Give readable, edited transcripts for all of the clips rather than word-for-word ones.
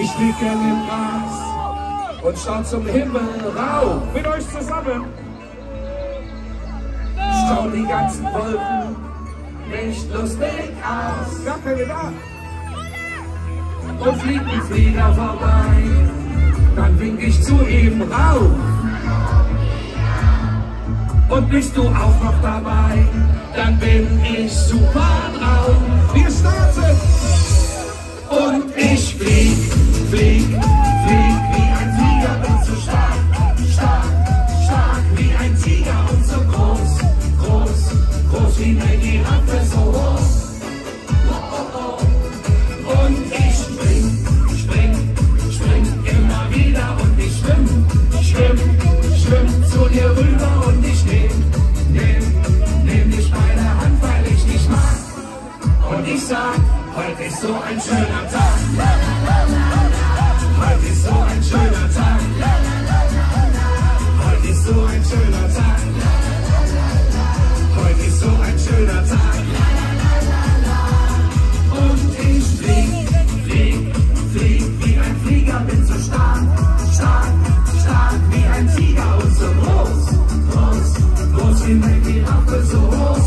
Ich lieg gern im Gras und schau zum Himmel rauf. Mit euch zusammen. Schau die ganzen Wolken nicht lustig aus. Gar keine da. Und fliegt ein Flieger vorbei, dann wink ich zu ihm rauf. Und bist du auch noch dabei, dann bin ich super drauf. Wir starten. Und ich flieg, flieg, flieg wie ein Flieger, bin so stark, stark, stark wie ein Tiger und so groß, groß, groß wie eine Giraffe, so hoch. Oh, oh, oh. Und ich spring, spring, spring immer wieder und ich schwimm, schwimm, schwimm zu dir rüber und ich nehm dich bei der Hand, weil ich dich mag. Und ich sag, heute ist so ein schöner Tag. Heute ist so ein schöner Tag. Heute ist so ein schöner Tag. Heute ist so ein schöner Tag. Und ich flieg, flieg, flieg wie ein Flieger, bin so stark, stark, stark wie ein Tiger und so groß, groß, groß wie eine Giraffe, so hoch.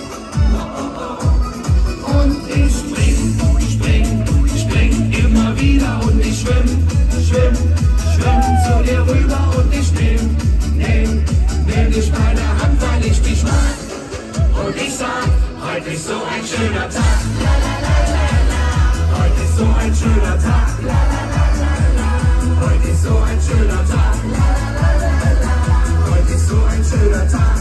Und ich spring, spring, spring immer wieder und ich schwimm, schwimm, schwimm zu dir rüber und ich nehm dich bei der Hand, weil ich dich mag. Und ich sag, heute ist so ein schöner Tag. Heute ist so ein schöner Tag. Heute ist so ein schöner Tag. Heute ist so ein schöner Tag.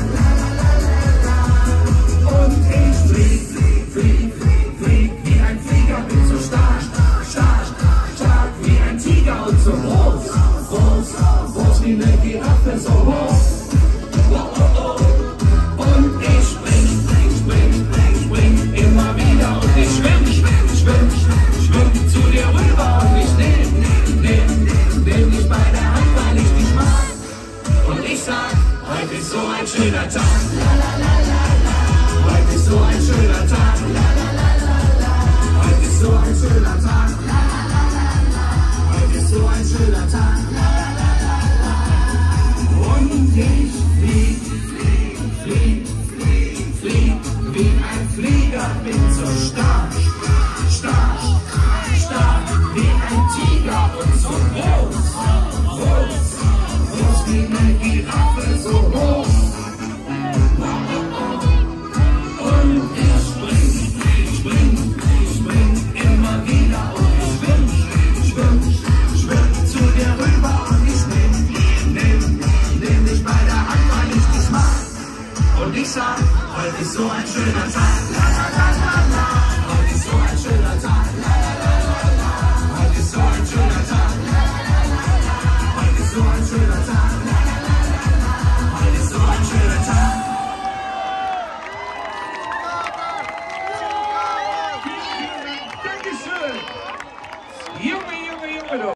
Und ich flieg, flieg, flieg wie ein Flieger, bin so stark, stark, stark wie ein Tiger und so groß, groß, groß wie eine Giraffe, so hoch. Oh, oh, oh. Und ich spring, spring, spring immer wieder und ich schwimm, schwimm, schwimm zu dir rüber und ich nehm dich bei der Hand, weil ich dich mag. Und ich sag, heute ist so ein schöner Tag. Heute ist so ein schöner Tag. Heute ist so ein schöner Tag. Heute ist so ein schöner Tag. Und ich flieg, flieg, flieg, flieg, flieg wie ein Flieger, bin so stark, stark, stark wie ein Tiger und so groß, groß, groß wie eine Giraffe, so hoch. Und ich spring, spring immer wieder und ich schwimm, schwimm, schwimm zu dir rüber und ich nehm dich bei der Hand, weil ich dich mag. Und ich sag, heute ist so ein schöner Tag. La, la, la, la, la.